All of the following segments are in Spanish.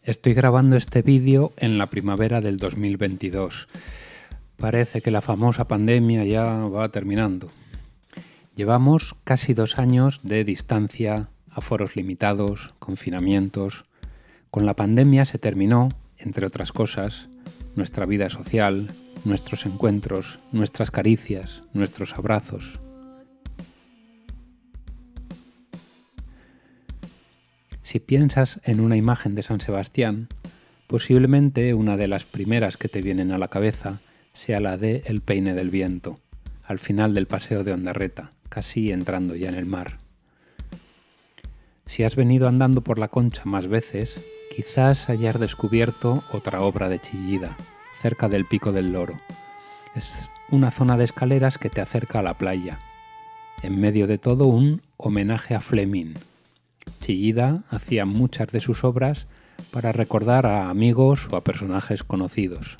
Estoy grabando este vídeo en la primavera del 2022. Parece que la famosa pandemia ya va terminando. Llevamos casi 2 años de distancia, aforos limitados, confinamientos. Con la pandemia se terminó, entre otras cosas, nuestra vida social, nuestros encuentros, nuestras caricias, nuestros abrazos. Si piensas en una imagen de San Sebastián, posiblemente una de las primeras que te vienen a la cabeza sea la de El Peine del Viento, al final del paseo de Ondarreta, casi entrando ya en el mar. Si has venido andando por la Concha más veces, quizás hayas descubierto otra obra de Chillida, cerca del Pico del Loro. Es una zona de escaleras que te acerca a la playa. En medio de todo, un homenaje a Fleming. Chillida hacía muchas de sus obras para recordar a amigos o a personajes conocidos.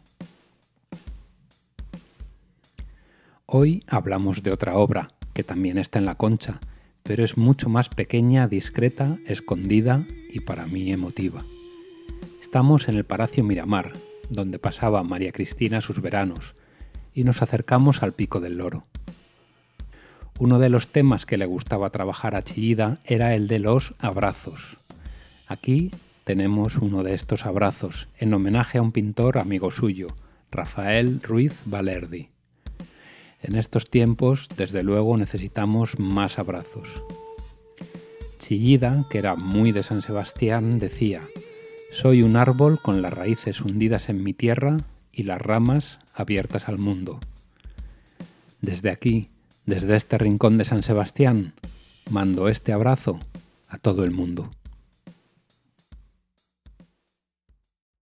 Hoy hablamos de otra obra, que también está en la Concha, pero es mucho más pequeña, discreta, escondida y para mí emotiva. Estamos en el Palacio Miramar, donde pasaba María Cristina sus veranos, y nos acercamos al Pico del Loro. Uno de los temas que le gustaba trabajar a Chillida era el de los abrazos. Aquí tenemos uno de estos abrazos, en homenaje a un pintor amigo suyo, Rafael Ruiz Valerdi. En estos tiempos, desde luego, necesitamos más abrazos. Chillida, que era muy de San Sebastián, decía: «Soy un árbol con las raíces hundidas en mi tierra y las ramas abiertas al mundo». Desde aquí, desde este rincón de San Sebastián, mando este abrazo a todo el mundo.